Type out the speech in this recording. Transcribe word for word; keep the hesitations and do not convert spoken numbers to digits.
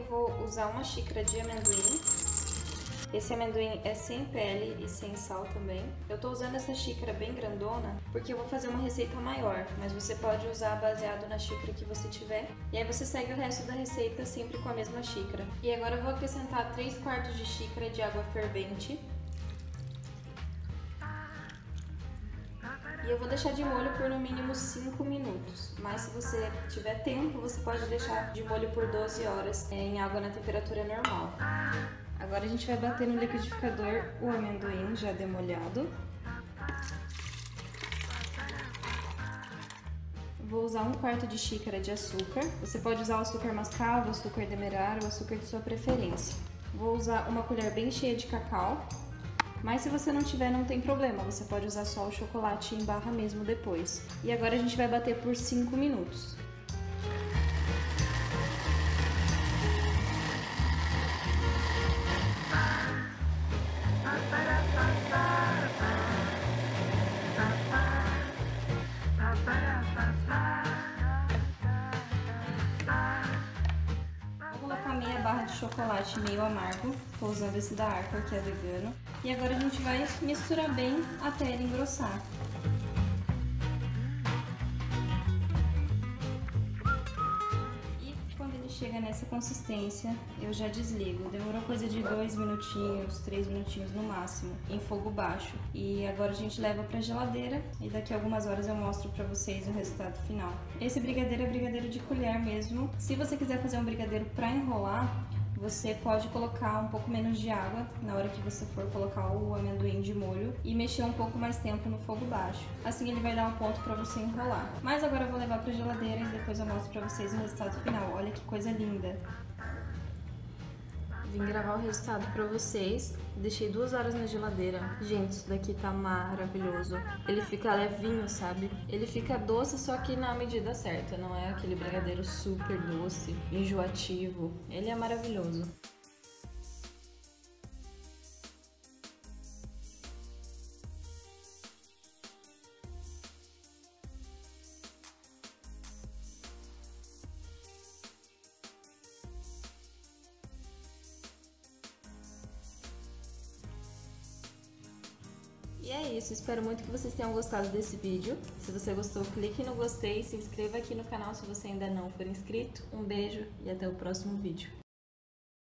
vou usar uma xícara de amendoim. Esse amendoim é sem pele e sem sal também. Eu tô usando essa xícara bem grandona porque eu vou fazer uma receita maior, mas você pode usar baseado na xícara que você tiver. E aí você segue o resto da receita sempre com a mesma xícara. E agora eu vou acrescentar três quartos de xícara de água fervente. E eu vou deixar de molho por no mínimo cinco minutos, mas se você tiver tempo, você pode deixar de molho por doze horas em água na temperatura normal. Agora a gente vai bater no liquidificador o amendoim já demolhado. Vou usar um quarto de xícara de açúcar. Você pode usar o açúcar mascavo, o açúcar demerara, o açúcar de sua preferência. Vou usar uma colher bem cheia de cacau. Mas se você não tiver, não tem problema, você pode usar só o chocolate em barra mesmo depois. E agora a gente vai bater por cinco minutos. Vou colocar meia barra de chocolate meio amargo, tô usando esse da Arco que é vegano. E agora a gente vai misturar bem até ele engrossar. E quando ele chega nessa consistência, eu já desligo. Demorou coisa de dois minutinhos, três minutinhos no máximo, em fogo baixo. E agora a gente leva pra geladeira e daqui a algumas horas eu mostro pra vocês o resultado final. Esse brigadeiro é brigadeiro de colher mesmo. Se você quiser fazer um brigadeiro pra enrolar, você pode colocar um pouco menos de água na hora que você for colocar o amendoim de molho e mexer um pouco mais tempo no fogo baixo. Assim ele vai dar um ponto para você enrolar. Mas agora eu vou levar para a geladeira e depois eu mostro para vocês o resultado final. Olha que coisa linda! Vim gravar o resultado pra vocês, deixei duas horas na geladeira. Gente, isso daqui tá maravilhoso. Ele fica levinho, sabe? Ele fica doce, só que na medida certa. Não é aquele brigadeiro super doce, enjoativo. Ele é maravilhoso. E é isso, espero muito que vocês tenham gostado desse vídeo. Se você gostou, clique no gostei, se inscreva aqui no canal se você ainda não for inscrito. Um beijo e até o próximo vídeo.